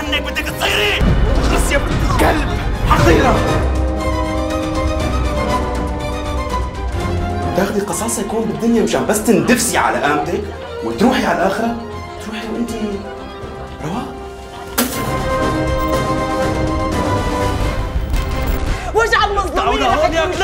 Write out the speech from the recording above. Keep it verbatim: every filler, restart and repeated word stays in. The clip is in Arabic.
عنك بدك تصيري؟ بس يا بنت الكلب حقيرة تاخدي قصاصة يكون بالدنيا مشان بس تندفسي على قامتك وتروحي على الآخرة؟ تروحي وانت رواق؟ واجعل مظلومين رح يكونوا